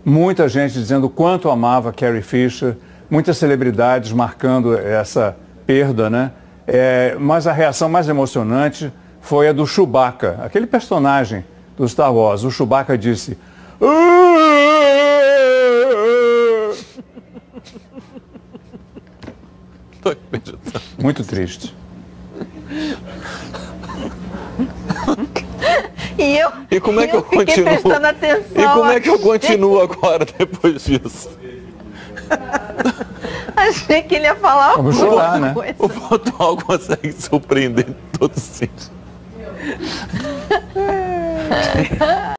muita gente dizendo o quanto amava Carrie Fisher, muitas celebridades marcando essa perda, né? Mas a reação mais emocionante foi a do Chewbacca, aquele personagem do Star Wars. O Chewbacca disse... Muito triste. E como é que eu continuo? Prestando atenção. E como é que eu continuo agora depois disso? Achei que ele ia falar Vamos chorar, né? O Pontual consegue surpreender em todos os sentidos.